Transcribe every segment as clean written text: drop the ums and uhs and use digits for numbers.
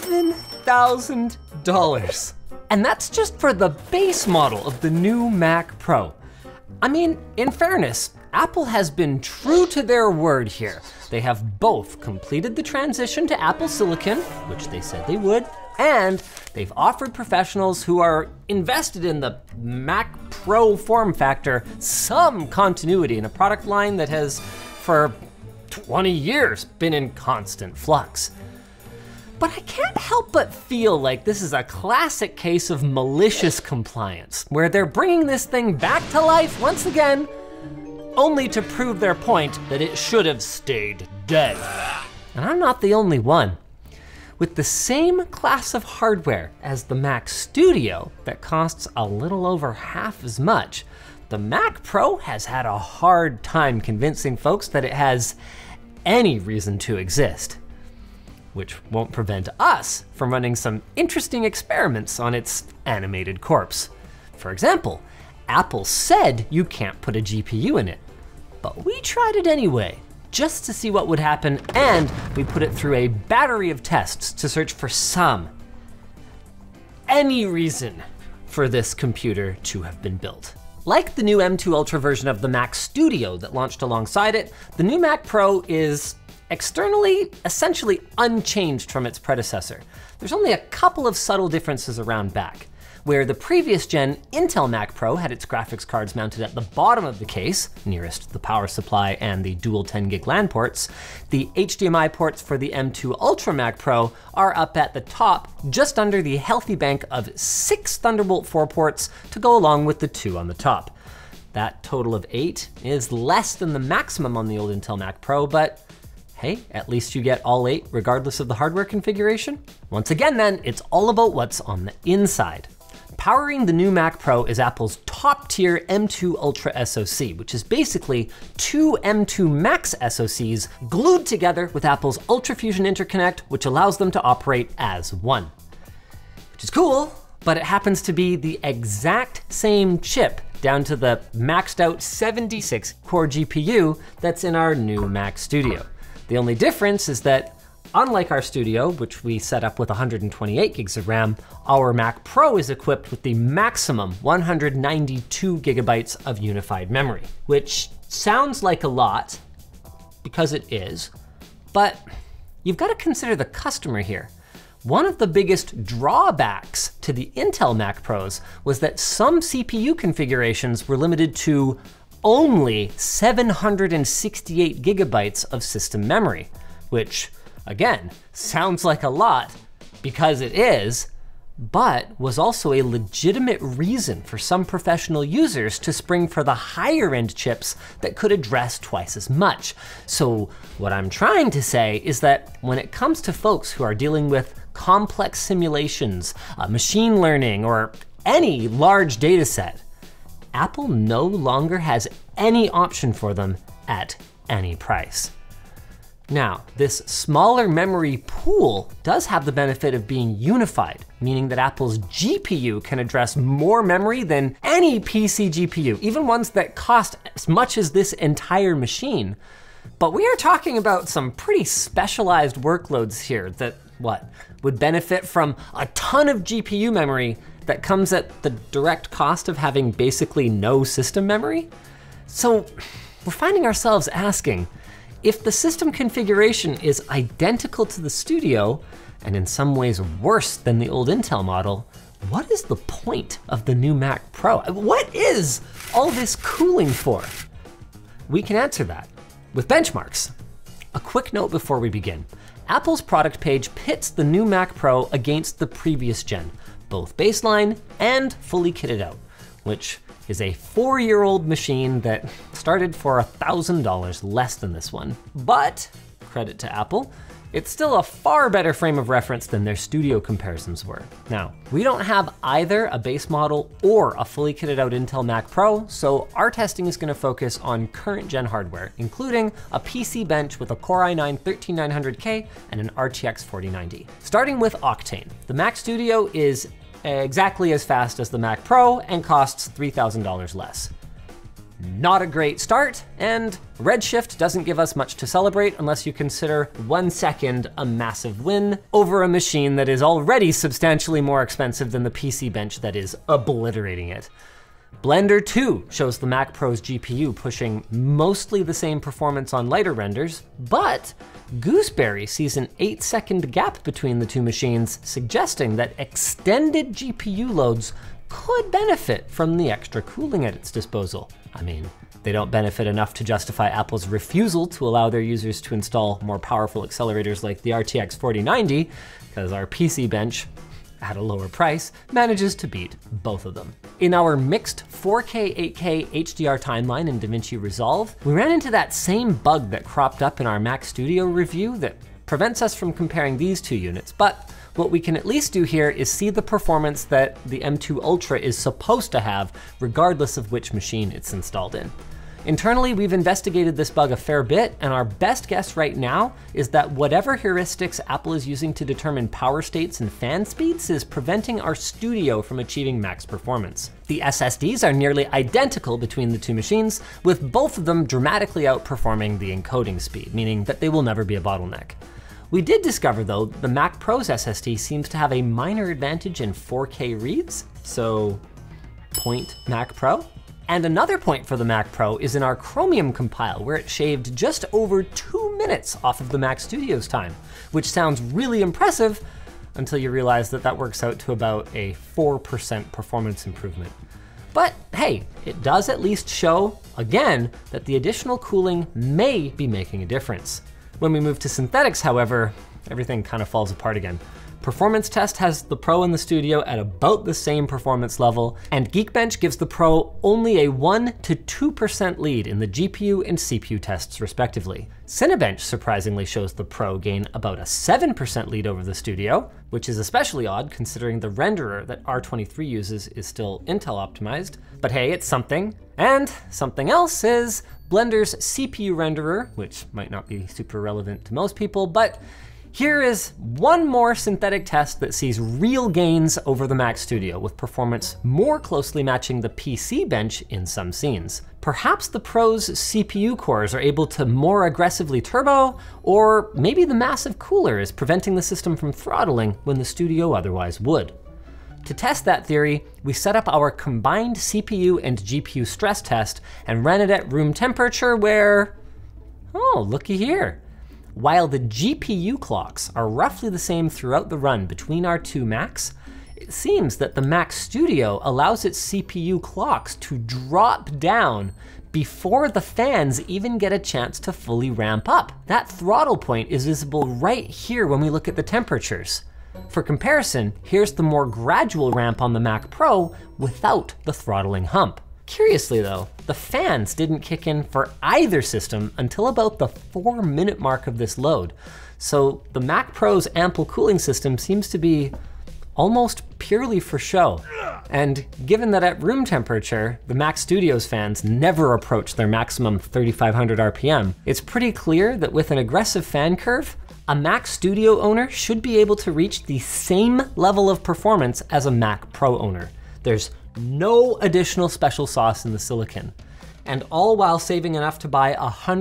$7,000. And that's just for the base model of the new Mac Pro. I mean, in fairness, Apple has been true to their word here. They have both completed the transition to Apple Silicon, which they said they would, and they've offered professionals who are invested in the Mac Pro form factor some continuity in a product line that has, for 20 years, been in constant flux. But I can't help but feel like this is a classic case of malicious compliance, where they're bringing this thing back to life once again, only to prove their point that it should have stayed dead. And I'm not the only one. With the same class of hardware as the Mac Studio that costs a little over half as much, the Mac Pro has had a hard time convincing folks that it has any reason to exist. Which won't prevent us from running some interesting experiments on its animated corpse. For example, Apple said you can't put a GPU in it, but we tried it anyway, just to see what would happen, and we put it through a battery of tests to search for any reason for this computer to have been built. Like the new M2 Ultra version of the Mac Studio that launched alongside it, the new Mac Pro is externally essentially unchanged from its predecessor. There's only a couple of subtle differences around back. Where the previous gen Intel Mac Pro had its graphics cards mounted at the bottom of the case, nearest the power supply and the dual 10 gig LAN ports, the HDMI ports for the M2 Ultra Mac Pro are up at the top, just under the healthy bank of 6 Thunderbolt 4 ports to go along with the 2 on the top. That total of 8 is less than the maximum on the old Intel Mac Pro, but hey, at least you get all 8 regardless of the hardware configuration. Once again then, it's all about what's on the inside. Powering the new Mac Pro is Apple's top tier M2 Ultra SoC, which is basically 2 M2 Max SoCs glued together with Apple's UltraFusion interconnect, which allows them to operate as one. Which is cool, but it happens to be the exact same chip down to the maxed out 76 core GPU that's in our new Mac Studio. The only difference is that unlike our Studio, which we set up with 128 gigs of RAM, our Mac Pro is equipped with the maximum 192 gigabytes of unified memory, which sounds like a lot, because it is, but you've got to consider the customer here. One of the biggest drawbacks to the Intel Mac Pros was that some CPU configurations were limited to only 768 gigabytes of system memory, which again, sounds like a lot because it is, but was also a legitimate reason for some professional users to spring for the higher end chips that could address twice as much. So what I'm trying to say is that when it comes to folks who are dealing with complex simulations, machine learning, or any large data set, Apple no longer has any option for them at any price. Now, this smaller memory pool does have the benefit of being unified, meaning that Apple's GPU can address more memory than any PC GPU, even ones that cost as much as this entire machine. But we are talking about some pretty specialized workloads here that, would benefit from a ton of GPU memory that comes at the direct cost of having basically no system memory? So we're finding ourselves asking, if the system configuration is identical to the Studio, and in some ways worse than the old Intel model, what is the point of the new Mac Pro? What is all this cooling for? We can answer that with benchmarks. A quick note before we begin. Apple's product page pits the new Mac Pro against the previous gen, both baseline and fully kitted out, which is a 4-year-old machine that started for $1,000 less than this one. But, credit to Apple, it's still a far better frame of reference than their Studio comparisons were. Now, we don't have either a base model or a fully kitted out Intel Mac Pro, so our testing is gonna focus on current gen hardware, including a PC bench with a Core i9-13900K and an RTX 4090. Starting with Octane, the Mac Studio is exactly as fast as the Mac Pro and costs $3,000 less. not a great start, and Redshift doesn't give us much to celebrate unless you consider 1 second a massive win over a machine that is already substantially more expensive than the PC Bench that is obliterating it. Blender 2 shows the Mac Pro's GPU pushing mostly the same performance on lighter renders, but Gooseberry sees an 8-second gap between the two machines, suggesting that extended GPU loads could benefit from the extra cooling at its disposal. I mean, they don't benefit enough to justify Apple's refusal to allow their users to install more powerful accelerators like the RTX 4090, because our PC Bench, at a lower price, manages to beat both of them. In our mixed 4K, 8K HDR timeline in DaVinci Resolve, we ran into that same bug that cropped up in our Mac Studio review that prevents us from comparing these two units, but what we can at least do here is see the performance that the M2 Ultra is supposed to have, regardless of which machine it's installed in. Internally, we've investigated this bug a fair bit, and our best guess right now is that whatever heuristics Apple is using to determine power states and fan speeds is preventing our Studio from achieving max performance. The SSDs are nearly identical between the two machines, with both of them dramatically outperforming the encoding speed, meaning that they will never be a bottleneck. We did discover, though, the Mac Pro's SSD seems to have a minor advantage in 4K reads, so point Mac Pro. And another point for the Mac Pro is in our Chromium compile, where it shaved just over 2 minutes off of the Mac Studio's time, which sounds really impressive until you realize that that works out to about a 4% performance improvement. But hey, it does at least show, again, that the additional cooling may be making a difference. When we move to synthetics, however, everything kind of falls apart again. Performance Test has the Pro and the Studio at about the same performance level, and Geekbench gives the Pro only a 1 to 2% lead in the GPU and CPU tests respectively. Cinebench surprisingly shows the Pro gain about a 7% lead over the Studio, which is especially odd considering the renderer that R23 uses is still Intel optimized. But hey, it's something. And something else is Blender's CPU renderer, which might not be super relevant to most people, but here is one more synthetic test that sees real gains over the Mac Studio, with performance more closely matching the PC Bench in some scenes. Perhaps the Pro's CPU cores are able to more aggressively turbo, or maybe the massive cooler is preventing the system from throttling when the Studio otherwise would. To test that theory, we set up our combined CPU and GPU stress test and ran it at room temperature where, oh, looky here. While the GPU clocks are roughly the same throughout the run between our two Macs, it seems that the Mac Studio allows its CPU clocks to drop down before the fans even get a chance to fully ramp up. That throttle point is visible right here when we look at the temperatures. For comparison, here's the more gradual ramp on the Mac Pro without the throttling hump. Curiously though, the fans didn't kick in for either system until about the 4-minute mark of this load. So the Mac Pro's ample cooling system seems to be almost purely for show. And given that at room temperature, the Mac Studio's fans never approach their maximum 3,500 RPM, it's pretty clear that with an aggressive fan curve, a Mac Studio owner should be able to reach the same level of performance as a Mac Pro owner. There's no additional special sauce in the silicon, and all while saving enough to buy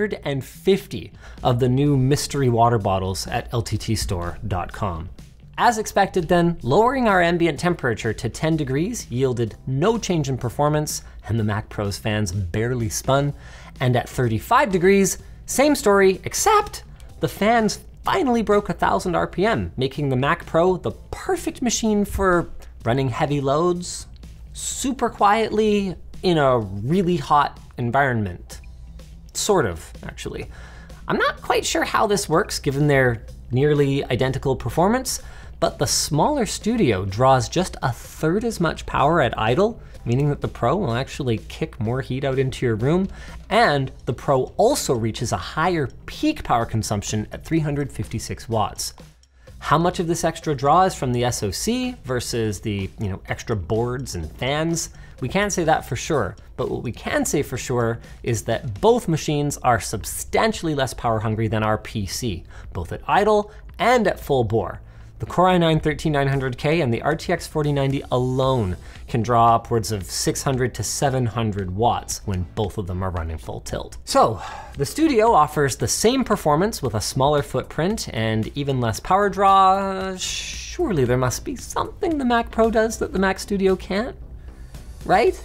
150 of the new mystery water bottles at lttstore.com. As expected then, lowering our ambient temperature to 10 degrees yielded no change in performance, and the Mac Pro's fans barely spun, and at 35 degrees, same story, except the fans finally broke 1,000 RPM, making the Mac Pro the perfect machine for running heavy loads, super quietly in a really hot environment. Sort of, actually. I'm not quite sure how this works given their nearly identical performance, but the smaller Studio draws just 1/3 as much power at idle, meaning that the Pro will actually kick more heat out into your room, and the Pro also reaches a higher peak power consumption at 356 watts. How much of this extra draw is from the SoC versus the extra boards and fans? We can't say that for sure, but what we can say for sure is that both machines are substantially less power hungry than our PC, both at idle and at full bore. The Core i9-13900K and the RTX 4090 alone can draw upwards of 600 to 700 watts when both of them are running full tilt. So, the Studio offers the same performance with a smaller footprint and even less power draw. Surely there must be something the Mac Pro does that the Mac Studio can't, right?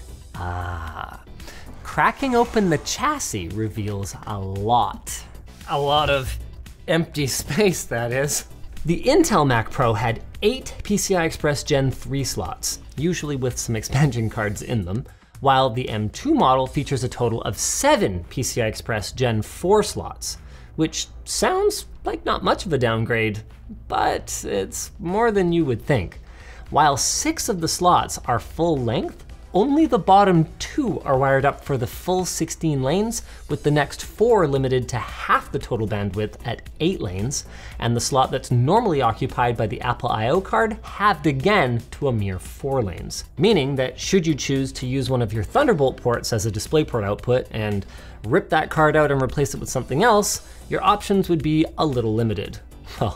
Cracking open the chassis reveals a lot. A lot of empty space, that is. The Intel Mac Pro had 8 PCI Express Gen 3 slots, usually with some expansion cards in them, while the M2 model features a total of 7 PCI Express Gen 4 slots, which sounds like not much of a downgrade, but it's more than you would think. While 6 of the slots are full length, only the bottom 2 are wired up for the full 16 lanes, with the next 4 limited to half the total bandwidth at 8 lanes, and the slot that's normally occupied by the Apple I/O card halved again to a mere 4 lanes. Meaning that should you choose to use one of your Thunderbolt ports as a DisplayPort output and rip that card out and replace it with something else, your options would be a little limited. Well,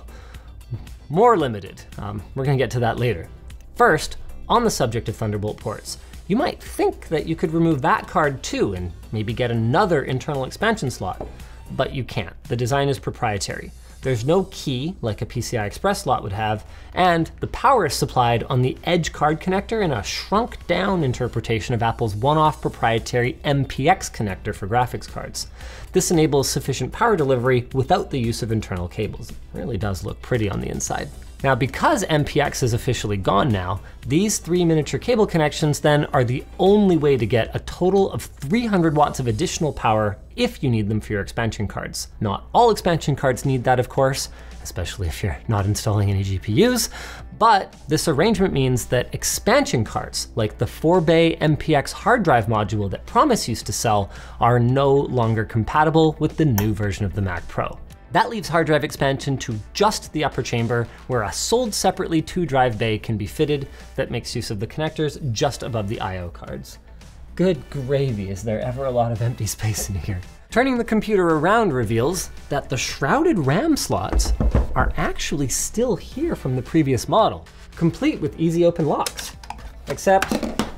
more limited. We're gonna get to that later. First, on the subject of Thunderbolt ports, you might think that you could remove that card too and maybe get another internal expansion slot, but you can't. The design is proprietary. There's no key like a PCI Express slot would have, and the power is supplied on the Edge card connector in a shrunk down interpretation of Apple's one-off proprietary MPX connector for graphics cards. This enables sufficient power delivery without the use of internal cables. It really does look pretty on the inside. Now, because MPX is officially gone now, these 3 miniature cable connections then are the only way to get a total of 300 watts of additional power if you need them for your expansion cards. Not all expansion cards need that, of course, especially if you're not installing any GPUs, but this arrangement means that expansion cards, like the 4-bay MPX hard drive module that Promise used to sell, are no longer compatible with the new version of the Mac Pro. That leaves hard drive expansion to just the upper chamber, where a sold separately 2-drive bay can be fitted that makes use of the connectors just above the I/O cards. Good gravy, is there ever a lot of empty space in here? Turning the computer around reveals that the shrouded RAM slots are actually still here from the previous model, complete with easy open locks. Except,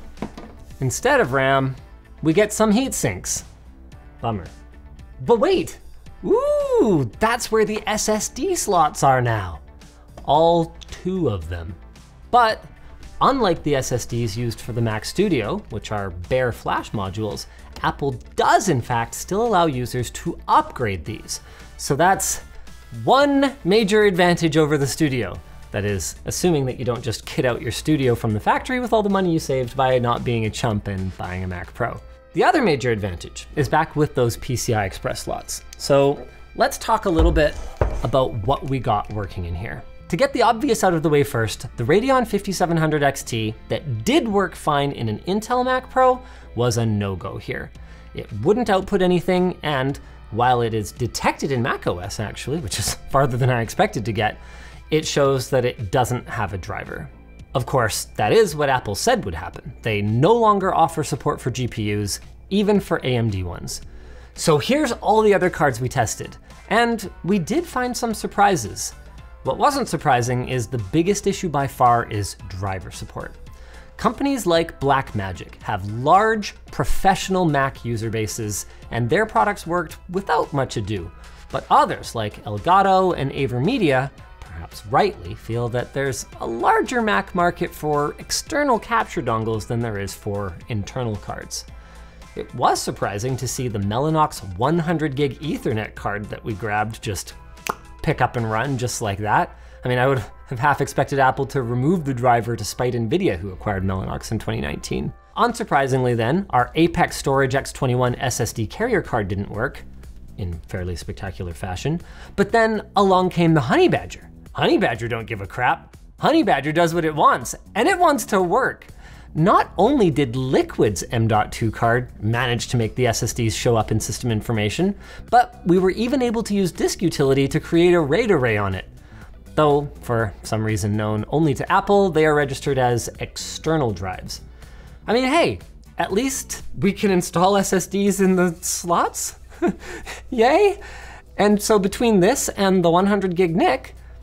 instead of RAM, we get some heat sinks. Bummer. But wait! Ooh, that's where the SSD slots are now. All 2 of them. But unlike the SSDs used for the Mac Studio, which are bare flash modules, Apple does in fact still allow users to upgrade these. So that's one major advantage over the Studio. That is, assuming that you don't just kit out your Studio from the factory with all the money you saved by not being a chump and buying a Mac Pro. The other major advantage is back with those PCI Express slots. So let's talk a little bit about what we got working in here. To get the obvious out of the way first, the Radeon 5700 XT that did work fine in an Intel Mac Pro was a no-go here. It wouldn't output anything, and while it is detected in macOS actually, which is farther than I expected to get, it shows that it doesn't have a driver. Of course, that is what Apple said would happen. They no longer offer support for GPUs, even for AMD ones. So here's all the other cards we tested, and we did find some surprises. What wasn't surprising is the biggest issue by far is driver support. Companies like Blackmagic have large, professional Mac user bases, and their products worked without much ado. But others like Elgato and AverMedia, perhaps rightly, feel that there's a larger Mac market for external capture dongles than there is for internal cards. It was surprising to see the Mellanox 100 gig Ethernet card that we grabbed just pick up and run just like that. I mean, I would have half expected Apple to remove the driver to spite NVIDIA, who acquired Mellanox in 2019. Unsurprisingly then, our Apex Storage X21 SSD carrier card didn't work, in fairly spectacular fashion, but then along came the Honey Badger. Honey Badger don't give a crap. Honey Badger does what it wants, and it wants to work. Not only did Liquid's M.2 card manage to make the SSDs show up in system information, but we were even able to use Disk Utility to create a RAID array on it. Though, for some reason known only to Apple, they are registered as external drives. I mean, hey, at least we can install SSDs in the slots? Yay! And so between this and the 100 gig NIC,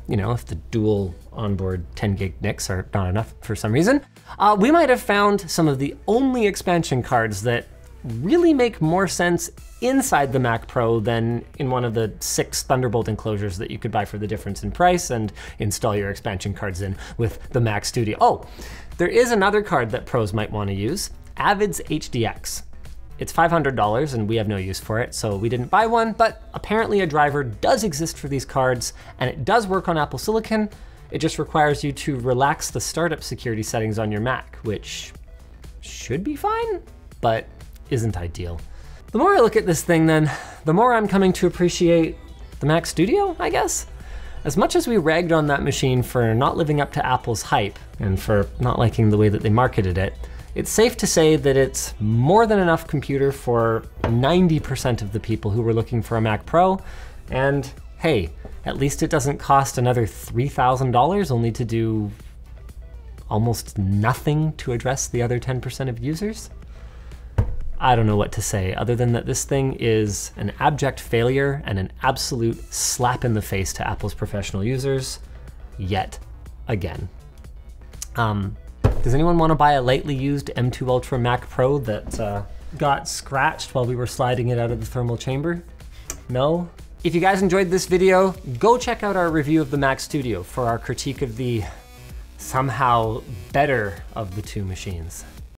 you know, if the dual onboard 10 gig NICs are not enough for some reason, we might have found some of the only expansion cards that really make more sense inside the Mac Pro than in one of the 6 Thunderbolt enclosures that you could buy for the difference in price and install your expansion cards in with the Mac Studio. Oh, there is another card that pros might want to use, Avid's HDX. It's $500 and we have no use for it, so we didn't buy one, but apparently a driver does exist for these cards and it does work on Apple Silicon. It just requires you to relax the startup security settings on your Mac, which should be fine, but isn't ideal. The more I look at this thing then, the more I'm coming to appreciate the Mac Studio, I guess. As much as we ragged on that machine for not living up to Apple's hype and for not liking the way that they marketed it, it's safe to say that it's more than enough computer for 90% of the people who were looking for a Mac Pro. And hey, at least it doesn't cost another $3,000 only to do almost nothing to address the other 10% of users. I don't know what to say other than that this thing is an abject failure and an absolute slap in the face to Apple's professional users, yet again. Does anyone want to buy a lightly used M2 Ultra Mac Pro that got scratched while we were sliding it out of the thermal chamber? No? If you guys enjoyed this video, go check out our review of the Mac Studio for our critique of the somehow better of the two machines.